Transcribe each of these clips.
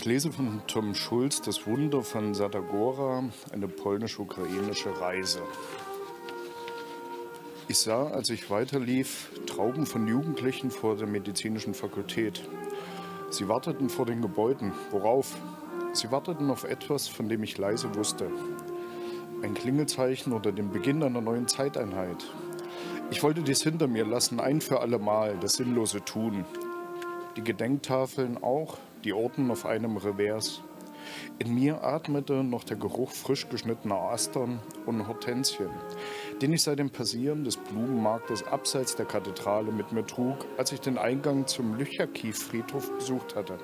Ich lese von Tom Schulz Das Wunder von Sadagora, eine polnisch-ukrainische Reise. Ich sah, als ich weiterlief, Trauben von Jugendlichen vor der medizinischen Fakultät. Sie warteten vor den Gebäuden. Worauf? Sie warteten auf etwas, von dem ich leise wusste. Ein Klingelzeichen oder den Beginn einer neuen Zeiteinheit. Ich wollte dies hinter mir lassen, ein für alle Mal, das sinnlose Tun. Die Gedenktafeln auch, die Orden auf einem Revers. In mir atmete noch der Geruch frisch geschnittener Astern und Hortensien, den ich seit dem Passieren des Blumenmarktes abseits der Kathedrale mit mir trug, als ich den Eingang zum Lychakiw-Friedhof besucht hatte.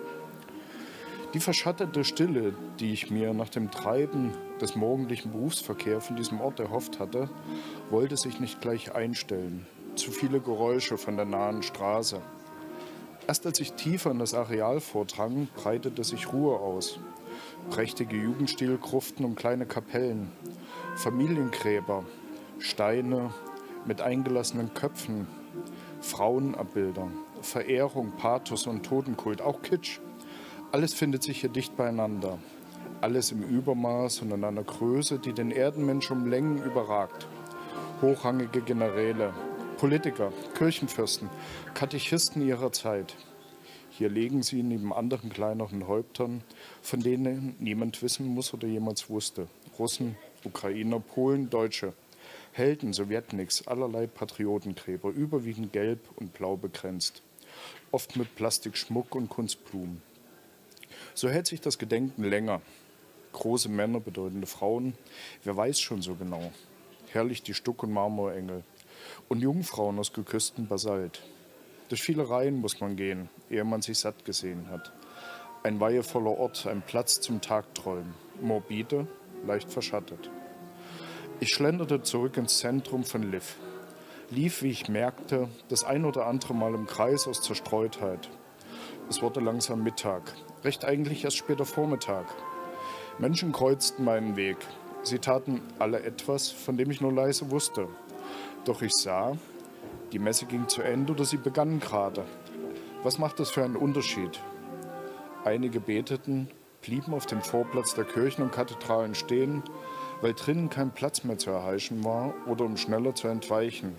Die verschattete Stille, die ich mir nach dem Treiben des morgendlichen Berufsverkehrs von diesem Ort erhofft hatte, wollte sich nicht gleich einstellen. Zu viele Geräusche von der nahen Straße. Erst als ich tiefer in das Areal vordrang, breitete sich Ruhe aus. Prächtige Jugendstilgruften und kleine Kapellen, Familiengräber, Steine mit eingelassenen Köpfen, Frauenabbilder, Verehrung, Pathos und Totenkult, auch Kitsch. Alles findet sich hier dicht beieinander. Alles im Übermaß und in einer Größe, die den Erdenmensch um Längen überragt. Hochrangige Generäle, Politiker, Kirchenfürsten, Katechisten ihrer Zeit. Hier legen sie neben anderen kleineren Häuptern, von denen niemand wissen muss oder jemals wusste. Russen, Ukrainer, Polen, Deutsche. Helden, Sowjetniks, allerlei Patriotengräber, überwiegend gelb und blau begrenzt. Oft mit Plastikschmuck und Kunstblumen. So hält sich das Gedenken länger. Große Männer, bedeutende Frauen, wer weiß schon so genau. Herrlich die Stuck- und Marmorengel. Und Jungfrauen aus geküssten Basalt. Durch viele Reihen muss man gehen, ehe man sich satt gesehen hat. Ein weihevoller Ort, ein Platz zum Tagträumen. Morbide, leicht verschattet. Ich schlenderte zurück ins Zentrum von Lviv. Lief, wie ich merkte, das ein oder andere Mal im Kreis aus Zerstreutheit. Es wurde langsam Mittag, recht eigentlich erst später Vormittag. Menschen kreuzten meinen Weg. Sie taten alle etwas, von dem ich nur leise wusste. Doch ich sah, die Messe ging zu Ende oder sie begann gerade. Was macht das für einen Unterschied? Einige beteten, blieben auf dem Vorplatz der Kirchen und Kathedralen stehen, weil drinnen kein Platz mehr zu erheischen war oder um schneller zu entweichen.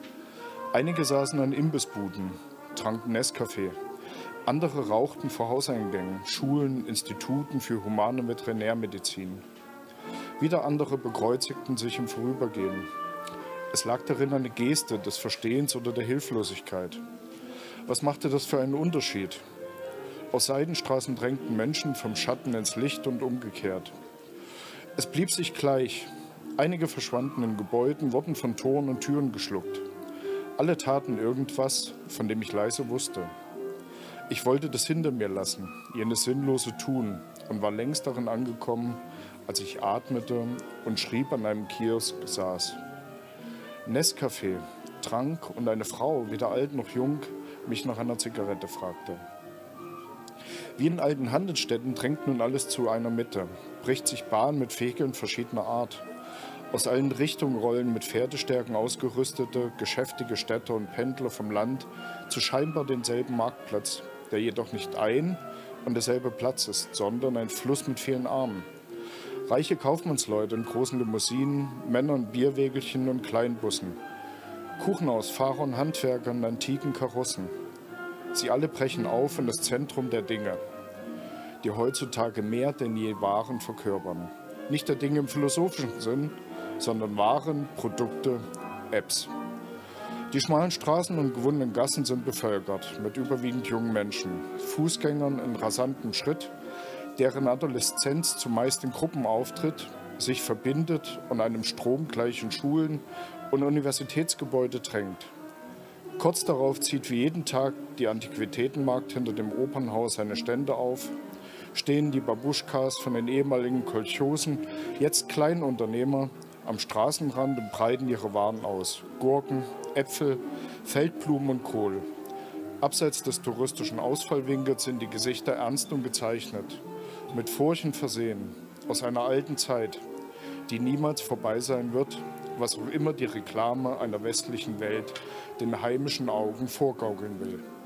Einige saßen an Imbissbuden, tranken Nescafé. Andere rauchten vor Hauseingängen, Schulen, Instituten für humane Veterinärmedizin. Wieder andere bekreuzigten sich im Vorübergehen. Es lag darin eine Geste des Verstehens oder der Hilflosigkeit. Was machte das für einen Unterschied? Aus Seidenstraßen drängten Menschen vom Schatten ins Licht und umgekehrt. Es blieb sich gleich. Einige verschwanden in Gebäuden, wurden von Toren und Türen geschluckt. Alle taten irgendwas, von dem ich leise wusste. Ich wollte das hinter mir lassen, jenes sinnlose Tun, und war längst darin angekommen, als ich atmete und schrieb an einem Kiosk saß. Nescafé, trank und eine Frau, weder alt noch jung, mich nach einer Zigarette fragte. Wie in alten Handelsstädten drängt nun alles zu einer Mitte, bricht sich Bahn mit Vehikeln verschiedener Art. Aus allen Richtungen rollen mit Pferdestärken ausgerüstete, geschäftige Städter und Pendler vom Land zu scheinbar denselben Marktplatz, der jedoch nicht ein und derselbe Platz ist, sondern ein Fluss mit vielen Armen. Reiche Kaufmannsleute in großen Limousinen, Männer in Bierwägelchen und Kleinbussen. Kuchenausfahrer und Handwerker in antiken Karossen. Sie alle brechen auf in das Zentrum der Dinge, die heutzutage mehr denn je Waren verkörpern. Nicht der Dinge im philosophischen Sinn, sondern Waren, Produkte, Apps. Die schmalen Straßen und gewundenen Gassen sind bevölkert mit überwiegend jungen Menschen, Fußgängern in rasantem Schritt, deren Adoleszenz zumeist in Gruppen auftritt, sich verbindet und einem Strom gleichen Schulen und Universitätsgebäude drängt. Kurz darauf zieht wie jeden Tag die Antiquitätenmarkt hinter dem Opernhaus seine Stände auf, stehen die Babuschkas von den ehemaligen Kolchosen, jetzt Kleinunternehmer, am Straßenrand und breiten ihre Waren aus. Gurken, Äpfel, Feldblumen und Kohl. Abseits des touristischen Ausfallwinkels sind die Gesichter ernst und gezeichnet, mit Furchen versehen, aus einer alten Zeit, die niemals vorbei sein wird, was auch immer die Reklame einer westlichen Welt den heimischen Augen vorgaukeln will.